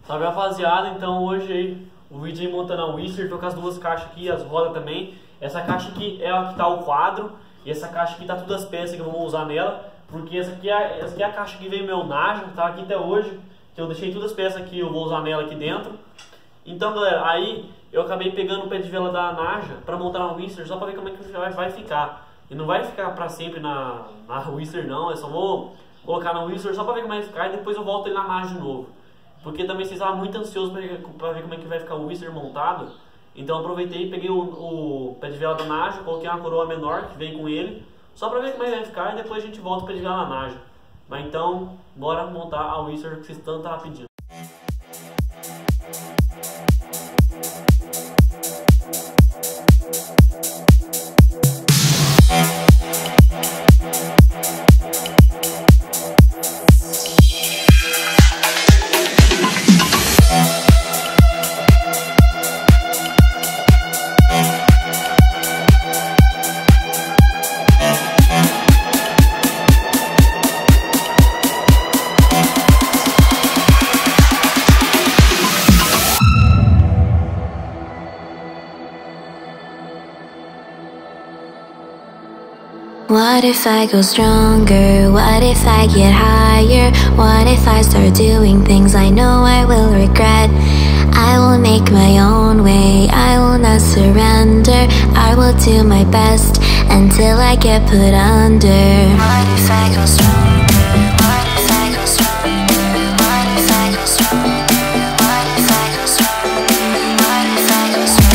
Salve, rapaziada, então hoje aí o vídeo aí montando a Whistler, tô com as duas caixas aqui, as rodas também. Essa caixa aqui é a que tá o quadro, e essa caixa aqui tá todas as peças que eu vou usar nela, porque essa aqui é a caixa que veio meu Naja, tá aqui até hoje, que eu deixei todas as peças que eu vou usar nela aqui dentro. Então galera, aí eu acabei pegando o pé de vela da Naja pra montar na Whistler, só pra ver como é que vai ficar. E não vai ficar pra sempre na Whistler não, eu só vou colocar na Whistler só pra ver como é que vai ficar e depois eu volto ele na Naja de novo. Porque também vocês estavam muito ansiosos pra ver como é que vai ficar o Whistler montado. Então eu aproveitei e peguei o pé de vela da Naja, coloquei uma coroa menor que veio com ele, só pra ver como é que vai ficar e depois a gente volta o pé de vela na Naja. Mas então, bora montar a Whistler que vocês tanto estavam pedindo. What if I go stronger? What if I get higher? What if I start doing things I know I will regret? I will make my own way, I will not surrender. I will do my best until I get put under. What if I go stronger? What if I go stronger? What if I go stronger? What if I go stronger? What if I go stronger?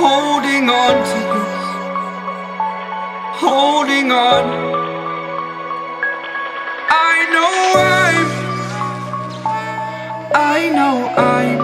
holding on to this, holding on. I know I'm